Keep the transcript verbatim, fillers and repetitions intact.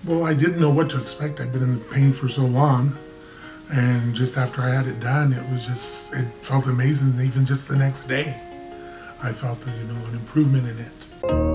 Well, I didn't know what to expect. I'd been in pain for so long. And just after I had it done, it was just, it felt amazing. Even just the next day, I felt that, you know, an improvement in it.